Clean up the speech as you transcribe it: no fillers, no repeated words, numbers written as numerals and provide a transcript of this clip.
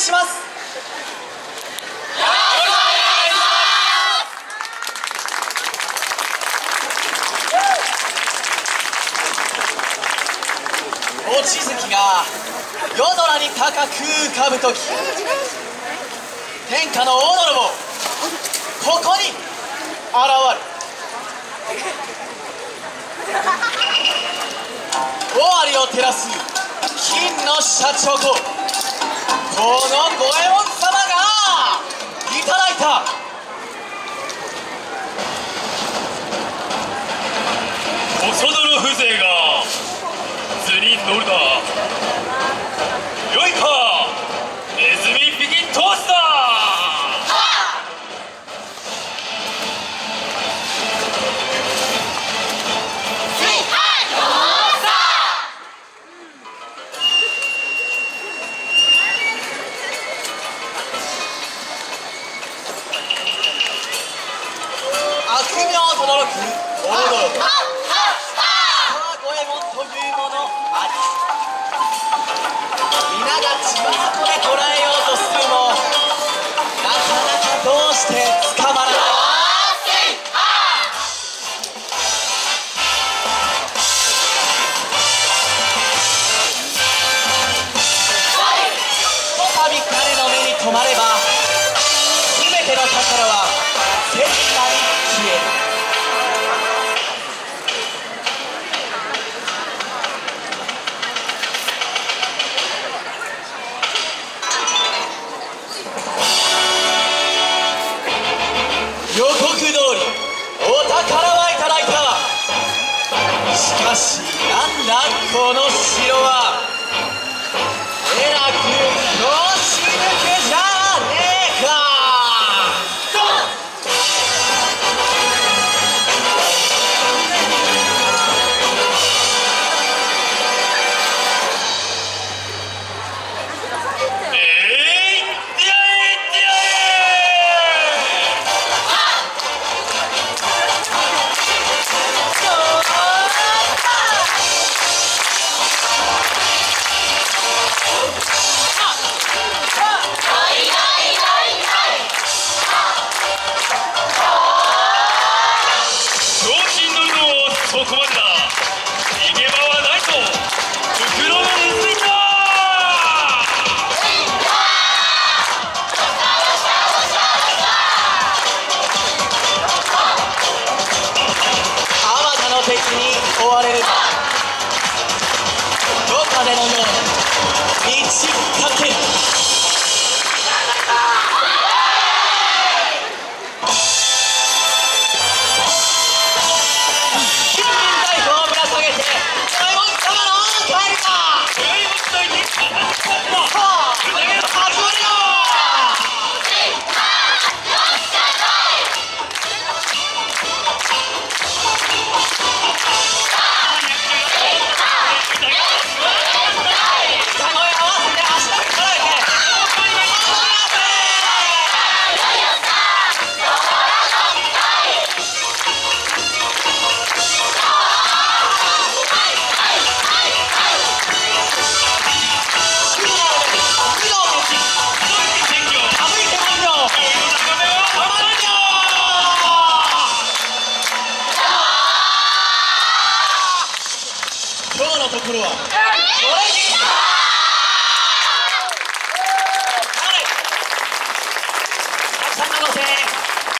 します。望月が夜空に高く浮かぶとき、天下の大泥棒ここに現る。尾張を照らす金のシャチホコ、この五右衛門様がいただいた細泥風情が図に乗るな。よいか、ネズミ一匹通すな。 悪名とどろく大泥棒、五右衛門というものあり。皆が血眼で捕らえようとするも、なかなかどうして捕まらない。ひとたび彼の目に留まれば、全ての宝は天下に消える。予告通りお宝はいただいた。しかしなんだこの城は、えらく拍子抜けじゃねえか。 そこまでだ。逃げ場はないぞ、袋のネズミだ。 あまたの敵に追われる。夜風のように満ちかける。今日のところはこれにたくさんのご声援